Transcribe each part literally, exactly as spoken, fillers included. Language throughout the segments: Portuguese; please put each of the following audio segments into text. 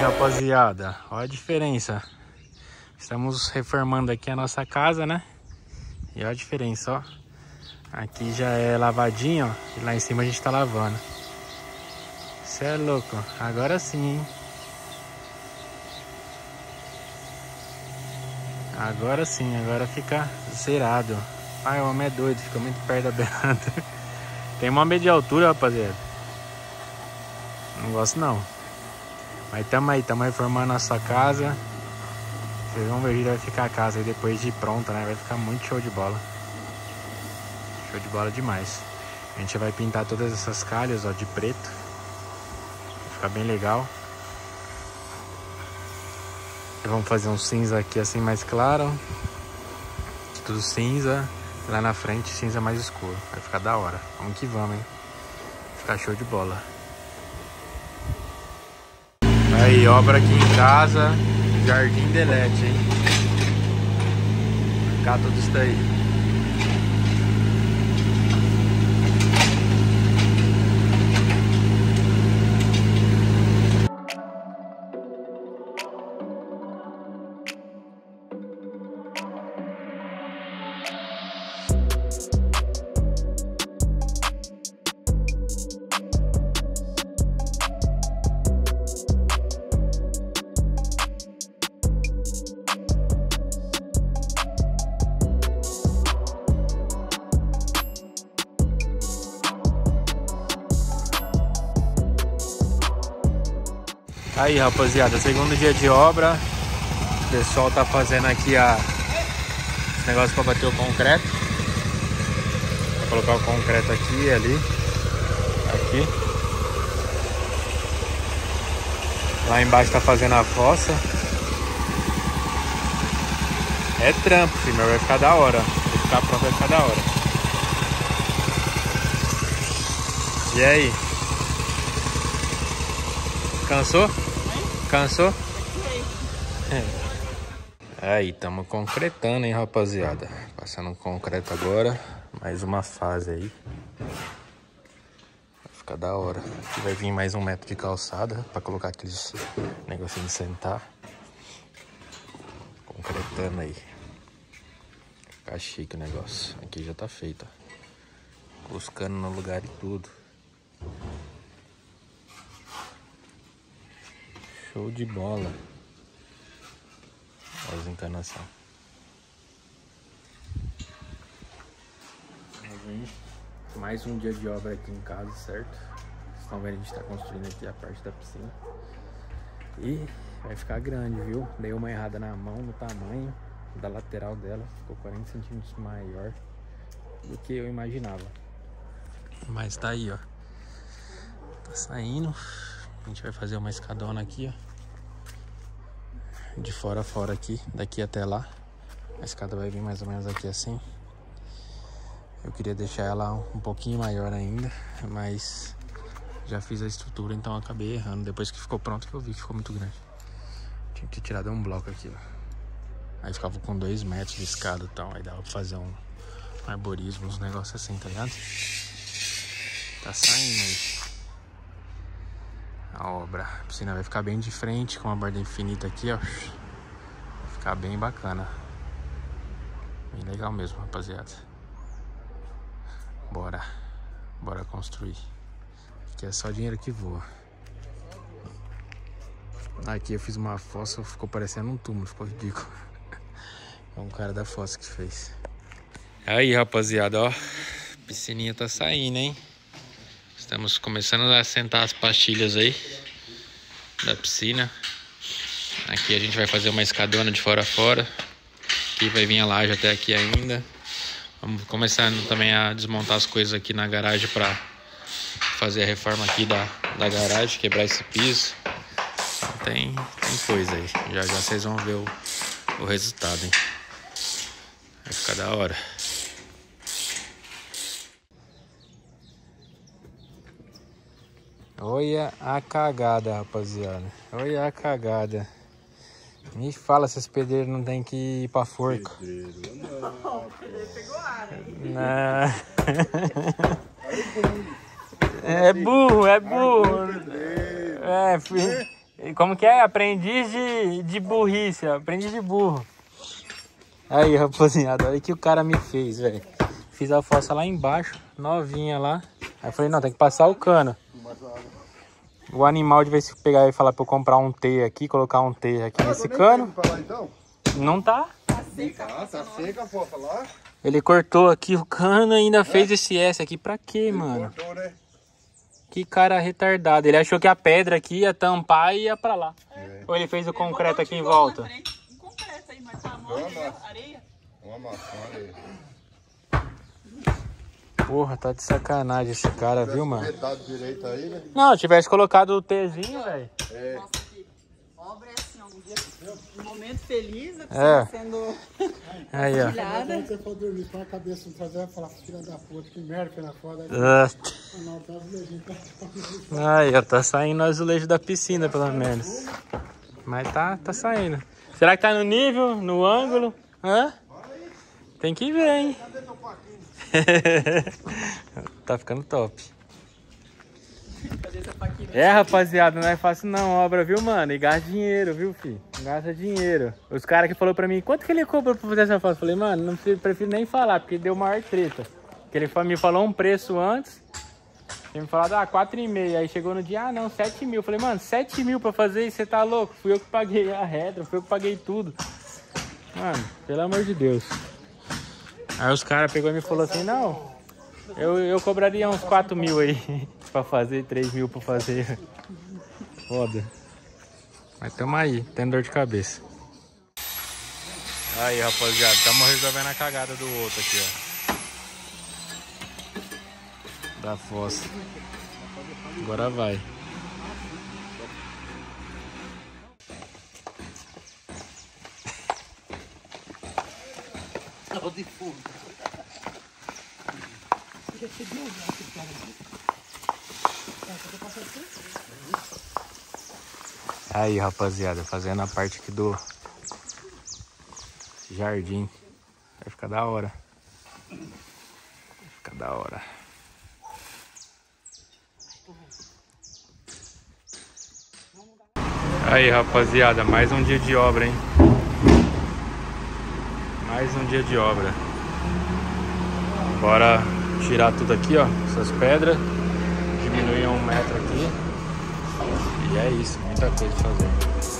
rapaziada, olha a diferença. Estamos reformando aqui a nossa casa, né? E olha a diferença, ó. Aqui já é lavadinho, ó. E lá em cima a gente tá lavando. Isso é louco. Agora sim, hein? Agora sim, agora fica zerado. Ai, o homem é doido, fica muito perto da beirada. Tem uma meia de altura, rapaziada. Não gosto não. Mas tamo aí, tamo reformando a nossa casa. Vocês vão ver que vai ficar a casa aí depois de pronta, né? Vai ficar muito show de bola. Show de bola demais. A gente vai pintar todas essas calhas, ó, de preto. Vai ficar bem legal. E vamos fazer um cinza aqui assim mais claro. Tudo cinza. Lá na frente cinza mais escuro. Vai ficar da hora. Vamos que vamos, hein? Vai ficar show de bola. Aí, obra aqui em casa. Jardim Delete, hein? Vai ficar tudo isso daí. Aí, rapaziada, segundo dia de obra. O pessoal tá fazendo aqui a... esse negócio para bater o concreto. Vou colocar o concreto aqui e ali. Aqui. Lá embaixo tá fazendo a fossa. É trampo, filho, mas vai ficar da hora. Vai ficar pronto, vai ficar da hora. E aí? Cansou? Cansou? Aí, estamos concretando, hein, rapaziada. Passando concreto agora. Mais uma fase aí. Vai ficar da hora. Aqui vai vir mais um metro de calçada para colocar aqueles negocinhos de sentar. Concretando aí. Vai ficar chique o negócio. Aqui já tá feito, ó. Buscando no lugar e tudo. Show de bola. As encarnações. Mais um dia de obra aqui em casa, certo? Vocês estão vendo, a gente está construindo aqui a parte da piscina. E vai ficar grande, viu? Dei uma errada na mão, no tamanho da lateral dela. Ficou quarenta centímetros maior do que eu imaginava. Mas tá aí, ó. Tá saindo. A gente vai fazer uma escadona aqui, ó. De fora a fora aqui, daqui até lá. A escada vai vir mais ou menos aqui assim. Eu queria deixar ela um pouquinho maior ainda, mas já fiz a estrutura, então eu acabei errando. Depois que ficou pronto que eu vi que ficou muito grande. Tinha que ter tirado um bloco aqui, ó. Aí ficava com dois metros de escada e tal. Aí dava pra fazer um arborismo, uns negócios assim, tá ligado? Tá saindo aí a obra. A piscina vai ficar bem de frente, com uma borda infinita aqui, ó. Vai ficar bem bacana. Bem legal mesmo, rapaziada. Bora. Bora construir. Aqui é só dinheiro que voa. Aqui eu fiz uma fossa, ficou parecendo um túmulo, ficou ridículo. É um cara da fossa que fez. Aí, rapaziada, ó. A piscininha tá saindo, hein? Estamos começando a assentar as pastilhas aí da piscina. Aqui a gente vai fazer uma escadona de fora a fora. Aqui vai vir a laje até aqui ainda. Vamos começando também a desmontar as coisas aqui na garagem para fazer a reforma aqui da, da garagem, quebrar esse piso. Então tem, tem coisa aí. Já já vocês vão ver o, o resultado, hein? Vai ficar da hora. Olha a cagada, rapaziada. Olha a cagada. Me fala se esse pedreiro não tem que ir pra forca. Pedreiro não. O pedreiro pegou ar, hein? Não. É burro, é burro. É, filho. como que é? Aprendiz de, de burrice, ó. Aprendiz de burro. Aí, rapaziada, olha o que o cara me fez, velho. Fiz a fossa lá embaixo, novinha lá. Aí eu falei, não, tem que passar o cano. O animal, de vez em pegar e falar pra eu comprar um T aqui, colocar um T aqui ah, nesse cano. Pra lá, então? Não tá. Tá seca. Ah, tá seca a fossa lá. Ele cortou aqui o cano e ainda é? fez esse S aqui. Pra quê, Ele mano? Cortou, né? Que cara retardado. Ele achou que a pedra aqui ia tampar e ia pra lá. É. Ou ele fez o ele concreto aqui em volta? Um concreto aí, mas tá mole, né? Areia. Uma massa, areia. Porra, tá de sacanagem esse cara, viu, mano? Direito aí, né? Não, tivesse colocado o Tzinho, velho. É. Nossa, que obra é assim, ó, um dia, um momento feliz, a é. sendo aí, ó. Quando você for dormir com a cabeça no traseiro, falar, filha da puta, que merda que na foda. Aí, ó, tá saindo o azulejo da piscina, pelo menos. Mas tá, tá saindo. Será que tá no nível, no ângulo? Hã? Tem que ver, hein? Tá ficando top. É, rapaziada, não é fácil não obra, viu, mano? E gasta dinheiro, viu, filho? Gasta dinheiro. Os caras que falaram pra mim, quanto que ele cobra pra fazer essa foto? Eu falei, mano, não prefiro, prefiro nem falar, porque deu maior treta. Porque ele me falou um preço antes. Ele me falou, ah, quatro e meio. Aí chegou no dia, ah, não, sete mil. Eu falei, mano, sete mil pra fazer isso, você tá louco? Fui eu que paguei a redra, fui eu que paguei tudo. Mano, pelo amor de Deus. Aí os caras pegou e me falou assim, não, eu, eu cobraria uns quatro mil aí pra fazer, três mil pra fazer. Foda. Mas tamo aí, tendo dor de cabeça. Aí, rapaziada, tamo resolvendo a cagada do outro aqui, ó. Da fossa. Agora vai. De fundo. Aí, rapaziada, fazendo a parte aqui do jardim. Vai ficar da hora. Vai ficar da hora. Aí, rapaziada, mais um dia de obra, hein? Mais um dia de obra. Bora tirar tudo aqui, ó. Essas pedras. Diminuir um metro aqui. E é isso. Muita coisa pra fazer.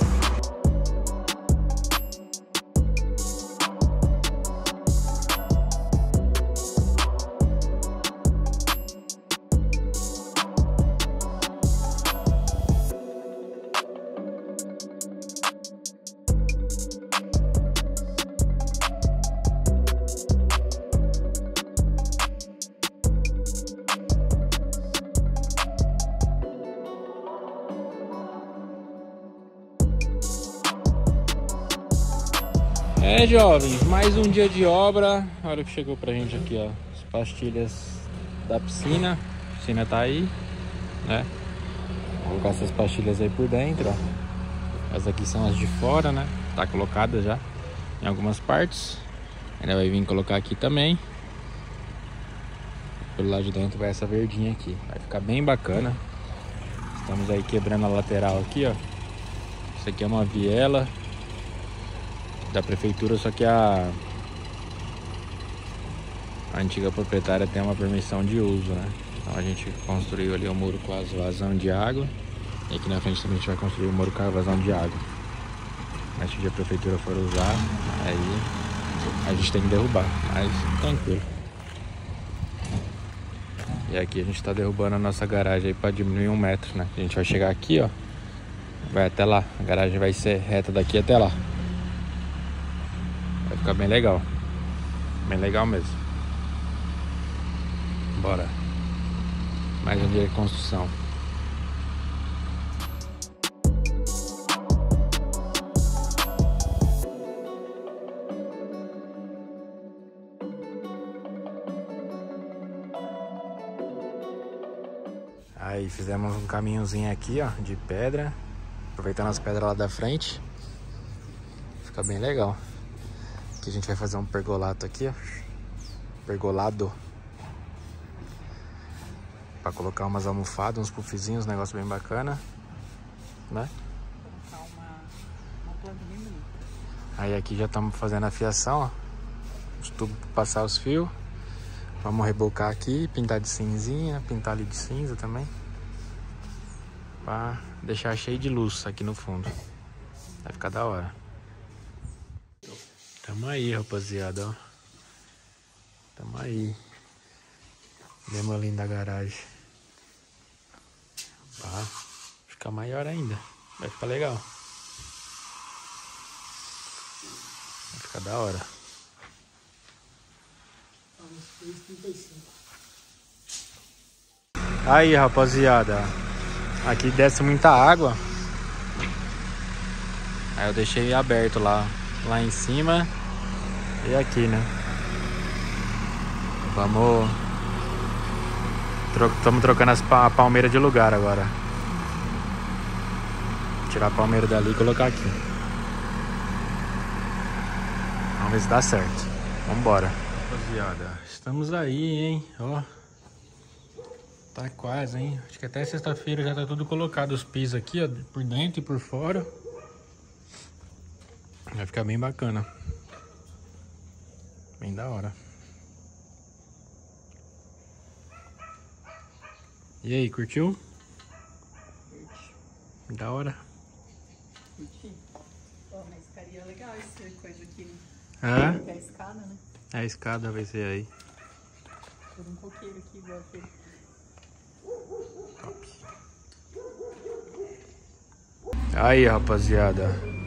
É, jovens, mais um dia de obra. Olha o que chegou pra gente aqui, ó. As pastilhas da piscina. A piscina tá aí, né? Vou colocar essas pastilhas aí por dentro, ó. As aqui são as de fora, né? Tá colocada já em algumas partes. Ainda vai vir colocar aqui também. Pelo lado de dentro vai essa verdinha aqui. Vai ficar bem bacana. Estamos aí quebrando a lateral aqui, ó. Isso aqui é uma viela da prefeitura, só que a, a antiga proprietária tem uma permissão de uso, né? Então a gente construiu ali o muro com as vazão de água. E aqui na frente também a gente vai construir o muro com a vazão de água. Mas se a prefeitura for usar, aí a gente tem que derrubar, mas tranquilo. E aqui a gente tá derrubando a nossa garagem aí para diminuir um metro, né? A gente vai chegar aqui, ó. Vai até lá. A garagem vai ser reta daqui até lá. Vai ficar bem legal. Bem legal mesmo. Bora. Mais um dia de construção. Aí fizemos um caminhozinho aqui, ó, de pedra. Aproveitando as pedras lá da frente. Fica bem legal. Aqui a gente vai fazer um pergolato aqui, ó. Pergolado. Pra colocar umas almofadas, uns puffzinhos, um negócio bem bacana, né? planta bem bonita. Aí aqui já estamos fazendo a fiação, ó. Os tubos pra passar os fios. Vamos rebocar aqui, pintar de cinzinha, pintar ali de cinza também. Pra deixar cheio de luz aqui no fundo. Vai ficar da hora. Tamo aí, rapaziada, ó. Tamo aí. Demos ali da garagem. Pra ficar maior ainda. Vai ficar legal. Vai ficar da hora. Aí, rapaziada. Aqui desce muita água. Aí eu deixei aberto lá. Lá em cima. E aqui, né? Vamos... Estamos trocando as pa palmeiras de lugar agora. Tirar a palmeira dali e colocar aqui. Vamos ver se dá certo. Vambora. Rapaziada, estamos aí, hein? Ó. Tá quase, hein? Acho que até sexta-feira já tá tudo colocado. Os pisos aqui, ó. Por dentro e por fora. Vai ficar bem bacana. Bem da hora. E aí, curtiu? Curti. Da hora. Curti. Ó, mas ficaria legal essa coisa aqui, né? É? Que é a escada, né? A escada vai ser aí. Por um coqueiro aqui, igual aquele. Top. Aí, rapaziada.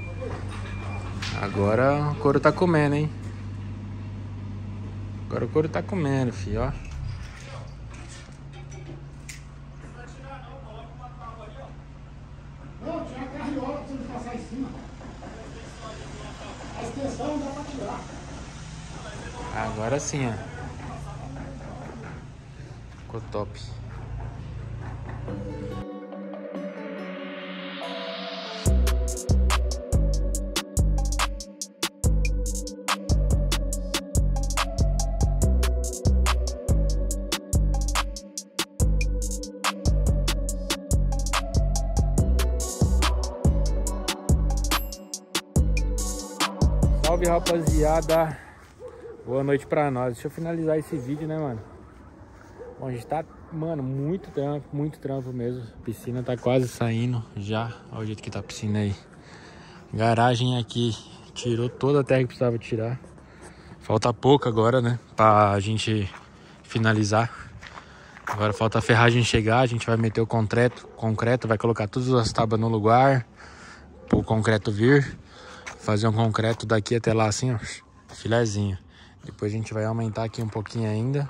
Agora o couro tá comendo, hein? Agora o couro tá comendo, filho, ó. Não, tinha a carriola pra você passar em cima. A extensão dá pra tirar. Agora sim, ó. Ficou top. Salve, rapaziada. Boa noite pra nós. Deixa eu finalizar esse vídeo, né, mano? Bom, a gente tá, mano, muito trampo, muito trampo mesmo. A piscina tá quase saindo já. Olha o jeito que tá a piscina aí. Garagem aqui. Tirou toda a terra que precisava tirar. Falta pouco agora, né? Pra gente finalizar. Agora falta a ferragem chegar. A gente vai meter o concreto. Concreto, vai colocar todas as tábuas no lugar. Pro concreto vir. Fazer um concreto daqui até lá assim, ó. Filezinho. Depois a gente vai aumentar aqui um pouquinho ainda.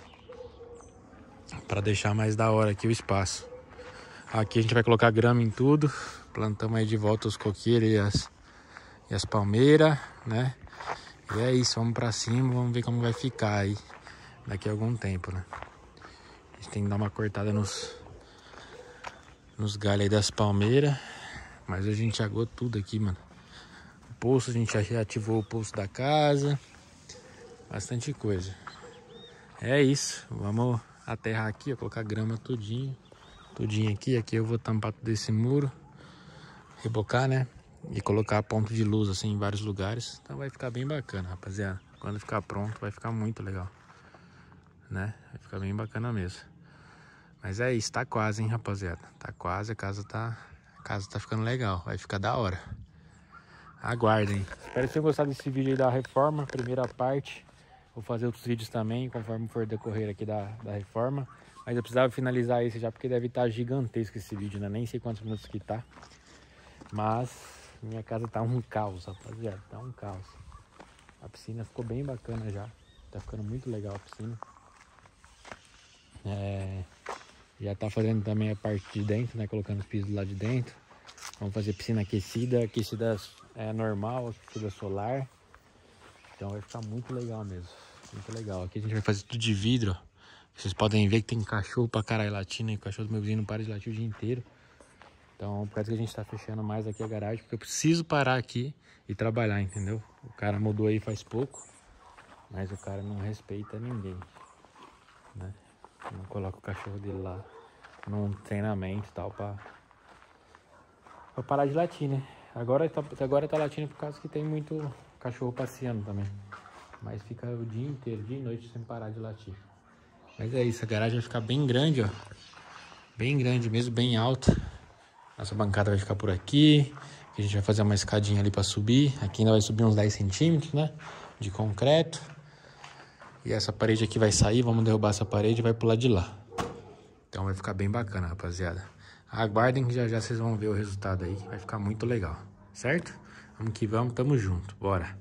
Pra deixar mais da hora aqui o espaço. Aqui a gente vai colocar grama em tudo. Plantamos aí de volta os coqueiros e as, e as palmeiras, né? E é isso, vamos pra cima. Vamos ver como vai ficar aí daqui a algum tempo, né? A gente tem que dar uma cortada nos, nos galhos aí das palmeiras. Mas a gente agou tudo aqui, mano. O poço, a gente já ativou o poço da casa. Bastante coisa. É isso. Vamos aterrar aqui, ó, colocar grama tudinho. Tudinho aqui. Aqui eu vou tampar todo esse muro. Rebocar, né? E colocar ponto de luz assim em vários lugares. Então vai ficar bem bacana, rapaziada. Quando ficar pronto vai ficar muito legal, né? Vai ficar bem bacana mesmo. Mas é isso, tá quase, hein, rapaziada. Tá quase, a casa tá... A casa tá ficando legal. Vai ficar da hora. Aguardem. Espero que tenham gostado desse vídeo aí da reforma, primeira parte. Vou fazer outros vídeos também, conforme for decorrer aqui da, da reforma. Mas eu precisava finalizar esse já, porque deve estar gigantesco esse vídeo, né? Nem sei quantos minutos que tá. Mas minha casa tá um caos, rapaziada. Tá um caos. A piscina ficou bem bacana já. Tá ficando muito legal a piscina. É... Já tá fazendo também a parte de dentro, né? Colocando os pisos lá de dentro. Vamos fazer piscina aquecida, aquecida é, normal, aquecida solar. Então vai ficar muito legal mesmo. Muito legal. Aqui a gente vai fazer tudo de vidro, ó. Vocês podem ver que tem cachorro pra caralho latindo. E o cachorro do meu vizinho não para de latir o dia inteiro. Então por causa que a gente tá fechando mais aqui a garagem, porque eu preciso parar aqui e trabalhar, entendeu? O cara mudou aí faz pouco, mas o cara não respeita ninguém, né? Não coloca o cachorro dele lá num treinamento e tal pra, pra parar de latir, né? Agora tá, agora tá latindo por causa que tem muito cachorro passeando também. Mas fica o dia inteiro, dia e noite, sem parar de latir. Mas é isso, a garagem vai ficar bem grande, ó. Bem grande mesmo, bem alta. Nossa bancada vai ficar por aqui. A gente vai fazer uma escadinha ali pra subir. Aqui ainda vai subir uns dez centímetros, né? De concreto. E essa parede aqui vai sair, vamos derrubar essa parede e vai pular de lá. Então vai ficar bem bacana, rapaziada. Aguardem que já já vocês vão ver o resultado aí. Vai ficar muito legal, certo? Vamos que vamos, tamo junto. Bora!